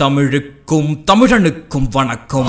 தமிழுக்கும் தமிழனுக்கும் வணக்கம்.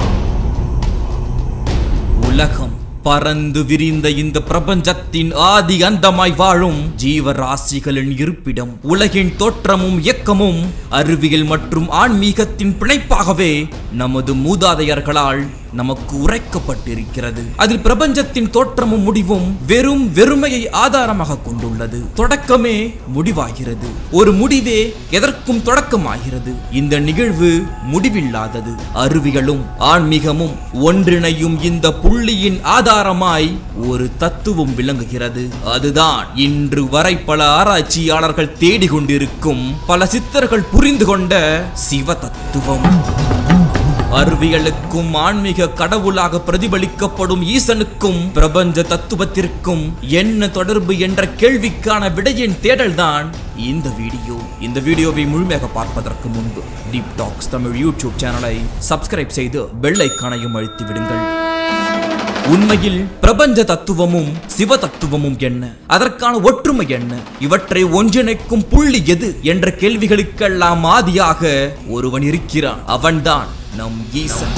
உலகம் பறந்து விரிந்த இந்த பிரபஞ்சத்தின் ஆதி அந்தமாய் வாழும் ஜீவராசிகளின் இருப்பிடம், உலகின் தோற்றமும் இயக்கமும் அறிவியல் மற்றும் ஆன்மீகத்தின் பிணைப்பாகவே நமது மூதாதையர்களால் நமக்கு உரைக்கப்பட்டிருக்கிறது. அதில் பிரபஞ்சத்தின் தோற்றமும் முடிவும் வெறுமையை ஆதாரமாக கொண்டுள்ளது. தொடக்கமே முடிவாகிறது, ஒரு முடிவே எதற்கும் தொடக்கமாகிறது. இந்த நிகழ்வு முடிவில்லாதது. அறிவியலும் ஆன்மீகமும் ஒன்றிணையும் இந்த புள்ளியின் ஆதாரமாய் ஒரு தத்துவம் விளங்குகிறது. அதுதான் இன்று வரை பல ஆராய்ச்சியாளர்கள் தேடிக்கொண்டிருக்கும், பல சித்தர்கள் புரிந்து கொண்ட சிவ தத்துவம். அறிவியலுக்கும் ஆன்மீக கடவுளாக பிரதிபலிக்கப்படும் ஈசனுக்கும் பிரபஞ்ச தத்துவத்திற்கும் என்ன தொடர்பு என்ற கேள்விக்கான விடையின் தேடல்தான் இந்த வீடியோ. இந்த வீடியோவை முழுமையாக பார்ப்பதற்கு முன்பு டீப் டாக்ஸ் தமிழ் யூடியூப் சேனலை சப்ஸ்கிரைப் செய்து பெல் ஐகானையும் அழுத்தி விடுங்கள். உண்மையில் பிரபஞ்ச தத்துவமும் சிவ தத்துவமும் என்ன, அதற்கான ஒற்றுமை என்ன, இவற்றை ஒன்றிணைக்கும் புள்ளி எது என்ற கேள்விகளுக்கெல்லாம் ஆதியாக ஒருவன் இருக்கிறான். அவன்தான் நம் ஈசன்.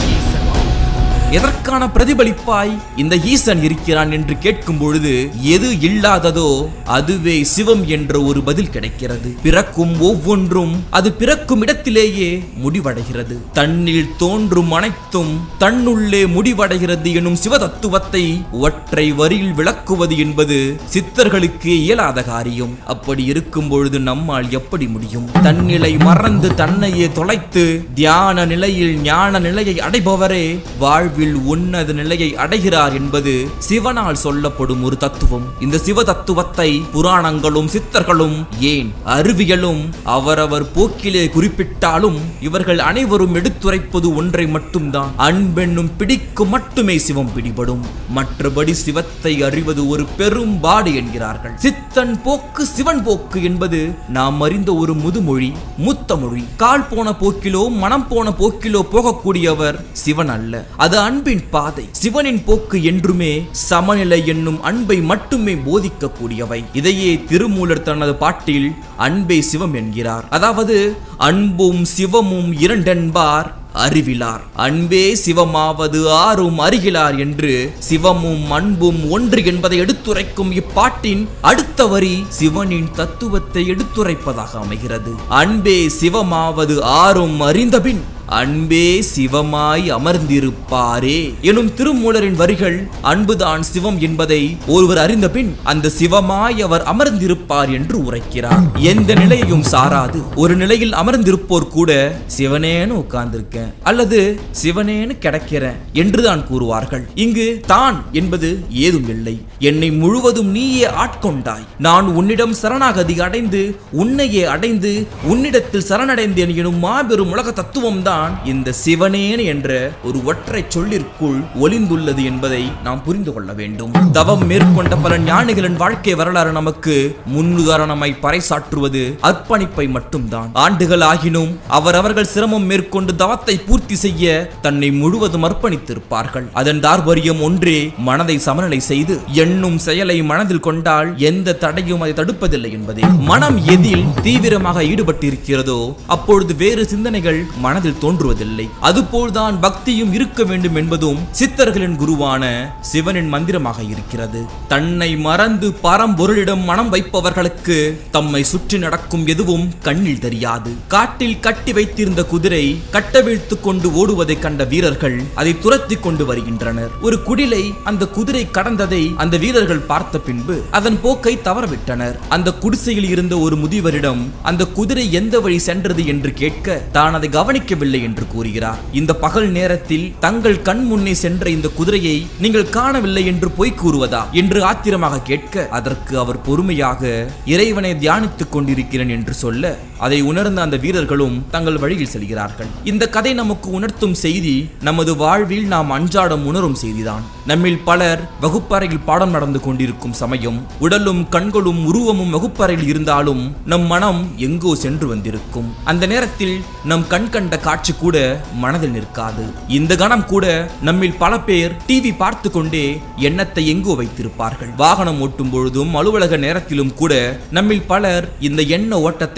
எதற்கான பிரதிபலிப்பாய் இந்த ஈசன் இருக்கிறான் என்று கேட்கும் பொழுது எது இல்லாததோ அதுவே சிவம் என்ற ஒரு பதில் கிடைக்கிறது. பிறக்கும் ஒவ்வொன்றும் அது பிறக்கும் இடத்திலேயே முடிவடைகிறது. தன்னில் தோன்றும் அனைத்தும் தன்னுள்ளே முடிவடைகிறது எனும் சிவ தத்துவத்தை ஒற்றை வரியில் விளக்குவது என்பது சித்தர்களுக்கு இயலாத காரியம். அப்படி இருக்கும் பொழுது நம்மால் எப்படி முடியும்? தன்னிலை மறந்து தன்னையே தொலைத்து தியான நிலையில் ஞான நிலையை அடைபவரே வாழ்வு உன்னத நிலையை அடைகிறார் என்பது சிவனால் சொல்லப்படும் ஒரு தத்துவம். இந்த சிவ தத்துவத்தை புராணங்களும் சித்தர்களும் ஏன் அறிவியலும் அவரவர் போக்கிலே குறிப்பிட்டாலும் இவர்கள் அனைவரும் எடுத்துரைப்பது ஒன்றை மட்டும்தான். அன்பென்னும் பிடிக்கு மட்டுமே சிவம் பிடிபடும், மற்றபடி சிவத்தை அறிவது ஒரு பெரும் பாடு என்கிறார்கள். சித்தன் போக்கு சிவன் போக்கு என்பது நாம் அறிந்த ஒரு முதுமொழி, மூத்த மொழி. கால் போன போக்கிலோ மனம் போன போக்கிலோ போகக்கூடியவர் சிவன் அல்ல, அது அன்பின் பாதை. சிவனின் போக்கு என்றுமே சமநிலை என்னும் அன்பை மட்டுமே போதிக்கக்கூடியவை. இதையே திருமூலர் தனது பாட்டில் அன்பே சிவம் என்கிறார். அதாவது அன்பும் சிவமும் இரண்டென்பார் அறிவிலார், அன்பே சிவமாவது ஆறும் அறிகிலார் என்று சிவமும் அன்பும் ஒன்று என்பதை எடுத்துரைக்கும் இப்பாட்டின் அடுத்த வரி சிவனின் தத்துவத்தை எடுத்துரைப்பதாக அமைகிறது. அன்பே சிவமாவது ஆறும் அறிந்தபின் அன்பே சிவமாய் அமர்ந்திருப்பாரே எனும் திருமூலரின் வரிகள் அன்புதான் சிவம் என்பதை ஒருவர் அறிந்த பின் அந்த சிவமாய் அவர் அமர்ந்திருப்பார் என்று உரைக்கிறார். எந்த நிலையையும் சாராது ஒரு நிலையில் அமர்ந்திருப்போர் கூட சிவனேன்னு உட்கார்ந்திருக்கேன் அல்லது சிவனேன்னு கிடக்கிறேன் என்றுதான் கூறுவார்கள். இங்கு தான் என்பது ஏதும் இல்லை. என்னை முழுவதும் நீயே ஆட்கொண்டாய், நான் உன்னிடம் சரணாகதி அடைந்து உன்னையே அடைந்து உன்னிடத்தில் சரணடைந்தேன் எனும் மாபெரும் உலக தத்துவம் தான் இந்த சிவனேன் என்ற ஒரு ஒற்றை சொல்லிற்குள் ஒளிந்துள்ளது என்பதை நாம் புரிந்து கொள்ள வேண்டும். தவம் மேற்கொண்ட பல ஞானிகளின் வாழ்க்கை வரலாறு நமக்கு முன்னுதாரணமாய் பறைசாற்றுவது அர்ப்பணிப்பை மட்டும்தான். ஆண்டுகள் ஆகினும் அவரவர்கள் சிரமம் மேற்கொண்டு தவத்தை பூர்த்தி செய்ய தன்னை முழுவதும் அர்ப்பணித்திருப்பார்கள். அதன் தார்பரியம் ஒன்றே மனதை சமநிலை செய்து எண்ணும் செயலை மனதில் கொண்டால் எந்த தடையும் அதை தடுப்பதில்லை என்பதே. மனம் எதில் தீவிரமாக ஈடுபட்டிருக்கிறதோ அப்பொழுது வேறு சிந்தனைகள் மனதில் தோன்றுவதில்லை. அதுபோல்தான் பக்தியும் இருக்க வேண்டும் என்பதும் சித்தர்களின் குருவான சிவனின் மந்திரமாக இருக்கிறது. தன்னை மறந்து பரம்பொருளிடம் மனம் வைப்பவர்களுக்கு தம்மை சுற்றி நடக்கும் எதுவும் கண்ணில் தெரியாது. காட்டில் கட்டி வைத்திருந்த குதிரை கட்டவிழ்த்து கொண்டு ஓடுவதை கண்ட வீரர்கள் அதை துரத்தி கொண்டு வருகின்றனர். ஒரு குடிலை அந்த குதிரை கடந்ததை அந்த வீரர்கள் பார்த்த பின்பு அதன் போக்கை தவறவிட்டனர். அந்த குடிசையில் இருந்த ஒரு முதியவரிடம் அந்த குதிரை எந்த வழி சென்றது என்று கேட்க தான் அதை கவனிக்கவில்லை என்று கூறுகிறார். இந்த பகல் நேரத்தில் தங்கள் கண் முன்னே சென்ற இந்த குதிரையை நீங்கள் காணவில்லை என்று பொய் கூறுவதா என்று ஆத்திரமாக கேட்க அதற்கு அவர் பொறுமையாக இறைவனை தியானித்துக் கொண்டிருக்கிறேன் என்று சொல்ல அதை உணர்ந்த அந்த வீரர்களும் தங்கள் வழியில் செல்கிறார்கள். இந்த கதை நமக்கு உணர்த்தும் செய்தி நமது வாழ்வில் நாம் அன்றாடம் உணரும் செய்திதான். நம்மில் பலர் வகுப்பறையில் பாடம் நடந்து கொண்டிருக்கும் சமயம் உடலும் கண்களும் உருவமும் வகுப்பறையில் இருந்தாலும் நம் மனம் எங்கோ சென்று வந்திருக்கும். அந்த நேரத்தில் நம் கண் கண்ட காட்சி காட்சி கூட மனதில் நிற்காது. இந்த கணம் கூட நம்மில் பல பேர் டிவி பார்த்து கொண்டே எண்ணத்தை எங்கோ வைத்திருப்பார்கள். வாகனம் ஓட்டும் பொழுதும் அலுவலக நேரத்திலும் கூட நம்மில் பலர் இந்த எண்ண ஓட்டத்தை அனுபவித்து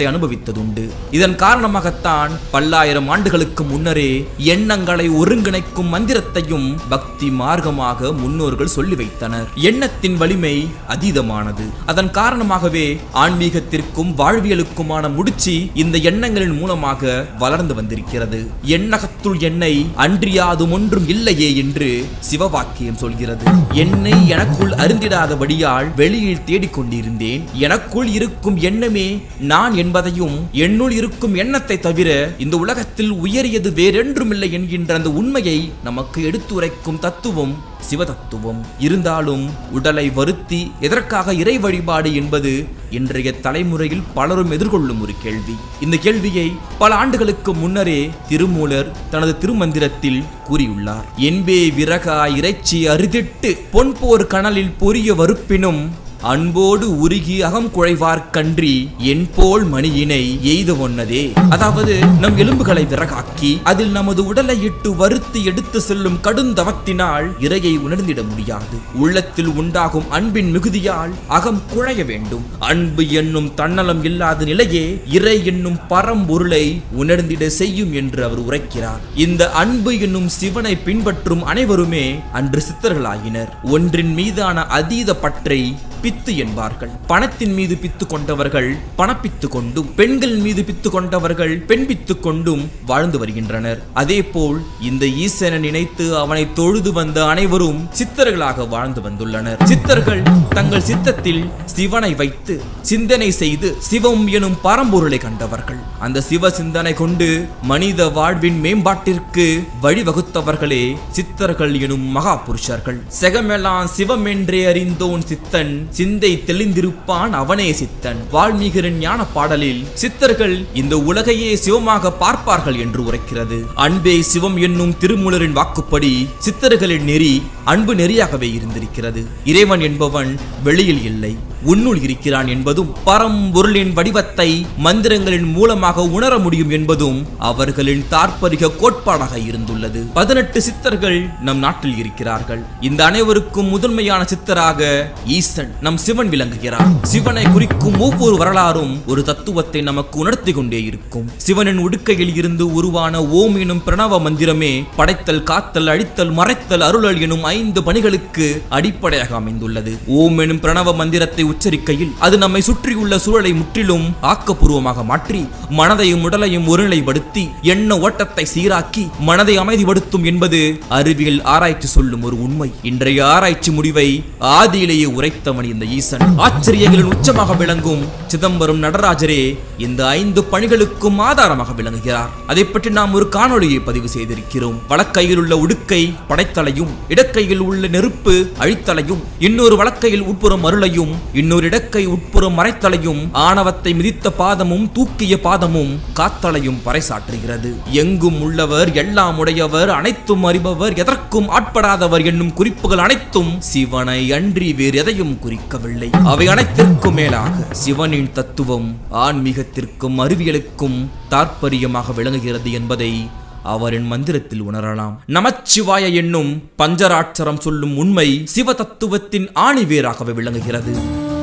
வைத்ததுண்டு. இதன் காரணமாகத்தான் பல்லாயிரம் ஆண்டுகளுக்கு முன்னரே எண்ணங்களை ஒருங்கிணைக்கும் மந்திரத்தையும் பக்தி மார்க்கமாக முன்னோர்கள் சொல்லி வைத்தனர். எண்ணத்தின் வலிமை அதீதமானது. அதன் காரணமாகவே ஆன்மீகத்திற்கும் வாழ்வியலுக்குமான முடிச்சு இந்த எண்ணங்களின் மூலமாக வளர்ந்து வந்திருக்கிறது. எண்ணகத்துள் என்னை அன்றியாதும் ஒன்றும் இல்லையே என்று சிவவாக்கியம் சொல்கிறது. என்னை எனக்குள் அருந்திடாதபடியால் வெளியில் தேடிக்கொண்டிருந்தேன். எனக்குள் இருக்கும் எண்ணமே நான் என்பதையும் என்னுள் இருக்கும் எண்ணத்தை தவிர இந்த உலகத்தில் உயரியது வேறென்றுமில்லை என்கின்ற அந்த உண்மையை நமக்கு எடுத்துரைக்கும் தத்துவம் சிவ தத்துவம். இருந்தாலும் உடலை வருத்தி எதற்காக இறை வழிபாடு என்பது இன்றைய தலைமுறையில் பலரும் எதிர்கொள்ளும் ஒரு கேள்வி. இந்த கேள்வியை பல ஆண்டுகளுக்கு முன்னரே திருமூலர் தனது திருமந்திரத்தில் கூறியுள்ளார். என்பே விறகா இறைச்சி அறுதிட்டு பொன்போர் கனலில் பொரிய வறுப்பினும் அன்போடு உருகி அகம் குழைவார் கன்றி என் போல் மணியினை எய்த ஒன்னதே. அதாவது நம் எலும்புகளை விறகாக்கி அதில் நமது உடலை இட்டு வறுத்து எடுத்து செல்லும் கடுந்தவத்தினால் இறையை உணர்ந்திட முடியாது. உள்ளத்தில் உண்டாகும் அன்பின் மிகுதியால் அகம் குழைய வேண்டும். அன்பு என்னும் தன்னலம் இல்லாத நிலையே இறை என்னும் பரம்பொருளை உணர்ந்திட செய்யும் என்று அவர் உரைக்கிறார். இந்த அன்பு என்னும் சிவனை பின்பற்றும் அனைவருமே அன்று சித்தர்களாயினர். ஒன்றின் மீதான அதீத பற்றை பித்து என்பார்கள். பணத்தின் மீது பித்து கொண்டவர்கள் பணப்பித்து கொண்டும், பெண்கள் மீது பித்து கொண்டவர்கள் பெண் பித்து கொண்டும் வாழ்ந்து வருகின்றனர். அதே போல் இந்த ஈசனை நினைத்து அவனை தொழுது வந்த அனைவரும் சித்தர்களாக வாழ்ந்து வந்துள்ளனர். சித்தர்கள் தங்கள் சித்தத்தில் சிவனை வைத்து சிந்தனை செய்து சிவம் எனும் பரம்பொருளை கண்டவர்கள். அந்த சிவ சிந்தனை கொண்டு மனித வாழ்வின் மேம்பாட்டிற்கு வழிவகுத்தவர்களே சித்தர்கள் எனும் மகா புருஷர்கள். செகமெல்லாம் சிவம் என்றே அறிந்தோன் சித்தன், சிந்தை தெளிந்திருப்பான் அவனே சித்தன். வால்மீகியின் ஞான பாடலில் சித்தர்கள் இந்த உலகையே சிவமாக பார்ப்பார்கள் என்று உரைக்கிறது. அன்பே சிவம் என்னும் திருமூலரின் வாக்குப்படி சித்தர்களின் நெறி அன்பு நெறியாகவே இருந்திருக்கிறது. இறைவன் என்பவன் வெளியில் இல்லை, உன்னுள் இருக்கிறான் என்பதும், பரம்பொருளின் வடிவத்தை மந்திரங்களின் மூலமாக உணர முடியும் என்பதும் அவர்களின் தாற்பரிக கோட்பாடாக இருந்துள்ளது. 18 சித்தர்கள் நம் நாட்டில் இருக்கிறார்கள். இந்த அனைவருக்கும் முதன்மையான சித்தராக ஈசன் நம் சிவன் விளங்குகிறார். சிவனை குறிக்கும் ஒவ்வொரு வரலாறும் ஒரு தத்துவத்தை நமக்கு உணர்த்தி கொண்டே இருக்கும். சிவனின் உடுக்கையில் இருந்து உருவான ஓம் எனும் பிரணவ மந்திரமே படைத்தல், காத்தல், அழித்தல், மறைத்தல், அருளல் எனும் 5 பணிகளுக்கு அடிப்படையாக அமைந்துள்ளது. ஓம் எனும் பிரணவ மந்திரத்தை உச்சரிக்கையில் அது நம்மை சுற்றியுள்ள சூழலை முற்றிலும் ஆக்கப்பூர்வமாக மாற்றி மனதையும் உடலையும் ஒருநிலைப்படுத்தி எண்ண ஓட்டத்தை சீராக்கி மனதை அமைதிப்படுத்தும் என்பது அறிவியல் ஆராய்ச்சி சொல்லும் ஒரு உண்மை. இன்றைய ஆராய்ச்சி முடிவை ஆதியிலேயே உரைத்தவன் இந்த ஈசன். ஆச்சரியங்களின் உச்சமாக விளங்கும் சிதம்பரம் நடராஜரே இந்த 5 பணிகளுக்கும் ஆதாரமாக விளங்குகிறார். அதை பற்றி நாம் ஒரு காணொளியை பதிவு செய்திருக்கிறோம். வலக்கையில் உள்ள உடுக்கை படைத்தலையும், இடக்கையில் உள்ள நெருப்பு அழித்தலையும், இன்னொரு வலக்கையில் உட்புறம் அருளையும், இன்னொரு இடக்கை உட்புறம் மறைத்தலையும், ஆணவத்தை மிதித்த பாதமும் தூக்கிய பாதமும் காத்தலையும் பறைசாற்றுகிறது. எங்கும் உள்ளவர், எல்லாம் உடையவர், அனைத்தும் அறிபவர், எதற்கும் ஆட்படாதவர் என்னும் குறிப்புகள் அனைத்தும் சிவனை அன்றி வேறு எதையும் குறிக்கவில்லை. அவை அனைத்திற்கும் மேலாக சிவனின் தத்துவம் ஆன்மீகத்திற்கும் அறிவியலுக்கும் தாற்பரியமாக விளங்குகிறது என்பதை அவரின் மந்திரத்தில் உணரலாம். நமச்சிவாய என்னும் பஞ்சராட்சரம் சொல்லும் உண்மை சிவ தத்துவத்தின் ஆணிவேராகவே விளங்குகிறது.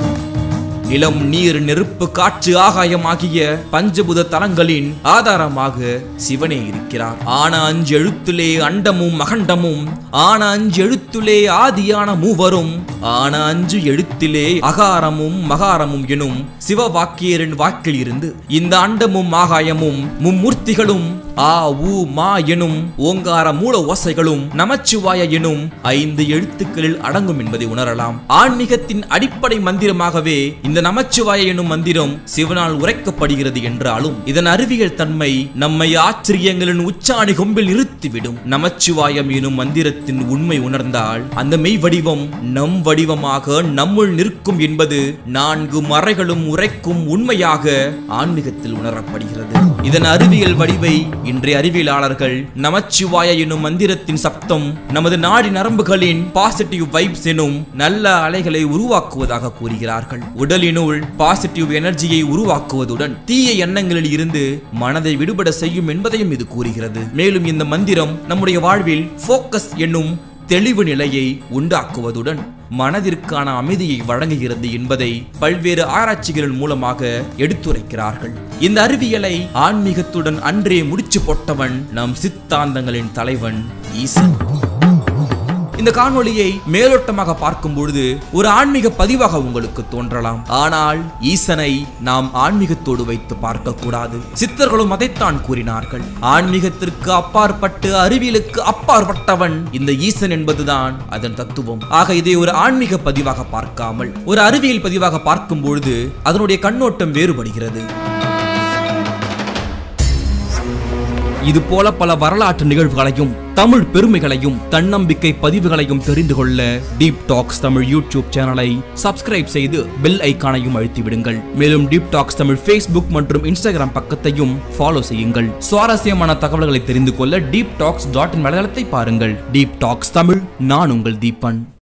நிலம், நீர், நெருப்பு, காற்று, ஆகாயம் ஆகிய பஞ்சபூத தலங்களின் ஆதாரமாக சிவனே இருக்கிறார். ஆன 5 எழுத்துலே அண்டமும் அகண்டமும், ஆன 5 எழுத்துலே ஆதியான மூவரும், ஆன 5 எழுத்திலே அகாரமும் மகாரமும் எனும் சிவ வாக்கியரின் வாக்கில் இருந்து இந்த அண்டமும் ஆகாயமும் மும்மூர்த்திகளும் ஆ ஊ மா எனும் ஓங்கார மூல ஓசைகளும் நமச்சிவாய எனும் 5 எழுத்துக்களில் அடங்கும் என்பதை உணரலாம். ஆன்மீகத்தின் அடிப்படை மந்திரமாகவே இந்த நமச்சிவாய எனும் மந்திரம் சிவனால் உரைக்கப்படுகிறது என்றாலும் இதன் அறிவியல் தன்மை நம்மை ஆச்சரியங்களின் உச்சாணி கொம்பில் நிறுத்திவிடும். நமச்சிவாயம் எனும் மந்திரத்தின் உண்மை உணர்ந்தால் அந்த மெய் வடிவம் நம் வடிவமாக நம்முள் நிற்கும் என்பது 4 மறைகளும் உரைக்கும் உண்மையாக ஆன்மீகத்தில் உணரப்படுகிறது. இதன் அறிவியல் வடிவை இன்றைய அறிவியலாளர்கள் நமச்சிவாய எனும் மந்திரத்தின் சப்தம் நமது நாடி நரம்புகளின் பாசிட்டிவ் வைப்ஸ் எனும் நல்ல அலைகளை உருவாக்குவதாக கூறுகிறார்கள். உடலினுள் பாசிட்டிவ் எனர்ஜியை உருவாக்குவதுடன் தீய எண்ணங்களில் இருந்து மனதை விடுபட செய்யும் என்பதையும் இது கூறுகிறது. மேலும் இந்த மந்திரம் நம்முடைய வாழ்வில் போக்கஸ் என்னும் தெளிவு நிலையை உண்டாக்குவதுடன் மனதிற்கான அமைதியை வழங்குகிறது என்பதை பல்வேறு ஆராய்ச்சிகளின் மூலமாக எடுத்துரைக்கிறார்கள். இந்த அறிவியலை ஆன்மீகத்துடன் அன்றே முடிச்சு போட்டவன் நம் சித்தாந்தங்களின் தலைவன் ஈசன். இந்த காணொளியை மேலோட்டமாக பார்க்கும் பொழுது ஒரு ஆன்மீக பதிவாக உங்களுக்கு தோன்றலாம். ஆனால் ஈசனை நாம் ஆன்மீகத்தோடு வைத்து பார்க்க கூடாது. சித்தர்களும் அதைத்தான் கூறினார்கள். ஆன்மீகத்திற்கு அப்பாற்பட்டு அறிவியலுக்கு அப்பாற்பட்டவன் இந்த ஈசன் என்பதுதான் அதன் தத்துவம். ஆக இதை ஒரு ஆன்மீக பதிவாக பார்க்காமல் ஒரு அறிவியல் பதிவாக பார்க்கும் பொழுது அதனுடைய கண்ணோட்டம் வேறுபடுகிறது. இது போல பல வரலாற்று நிகழ்வுகளையும் தமிழ் பெருமைகளையும் தன்னம்பிக்கை பதிவுகளையும் தெரிந்து கொள்ள டீப் டாக்ஸ் தமிழ் யூடியூப் சேனலை சப்ஸ்கிரைப் செய்து பெல் ஐகானையும் அழுத்தி விடுங்கள். மேலும் டீப் டாக்ஸ் தமிழ் ஃபேஸ்புக் மற்றும் இன்ஸ்டாகிராம் பக்கத்தையும் ஃபாலோ செய்யுங்கள். சுவாரஸ்யமான தகவல்களை தெரிந்து கொள்ள deeptalks.in வலைதளத்தை பாருங்கள். டீப் டாக்ஸ் தமிழ், நான் உங்கள் தீபன்.